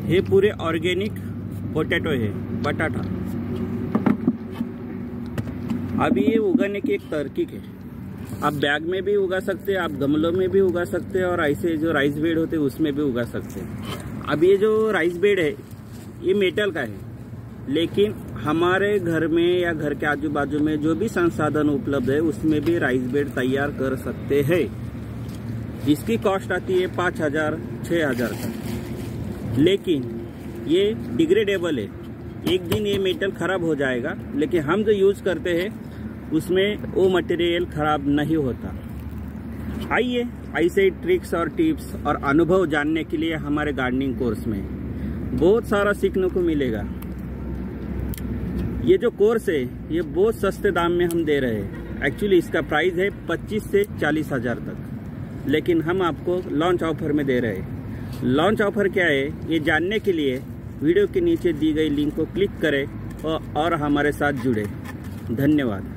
ये पूरे organic potato है, बटाटा। अभी ये उगाने की एक तरकीब है। आप बैग में भी उगा सकते हैं, आप गमलों में भी उगा सकते हैं, और ऐसे जो राइस बेड होते हैं उसमें भी उगा सकते हैं। अब ये जो राइस बेड है ये मेटल का है, लेकिन हमारे घर में या घर के आजू बाजू में जो भी संसाधन उपलब्ध है उसमें भी राइस बेड तैयार कर सकते हैं। इसकी कॉस्ट आती है 5,000 6,000 का, लेकिन ये डिग्रेडेबल है। एक दिन ये मेटल खराब हो जाएगा, लेकिन हम जो यूज करते हैं उसमें वो मटेरियल खराब नहीं होता। आइए ऐसे ट्रिक्स और टिप्स और अनुभव जानने के लिए हमारे गार्डनिंग कोर्स में बहुत सारा सीखने को मिलेगा। ये जो कोर्स है ये बहुत सस्ते दाम में हम दे रहे हैं। एक्चुअली इसका प्राइस है 25 से 40,000 तक, लेकिन हम आपको लॉन्च ऑफर में दे रहे हैं। लॉन्च ऑफर क्या है ये जानने के लिए वीडियो के नीचे दी गई लिंक को क्लिक करें और हमारे साथ जुड़े। धन्यवाद।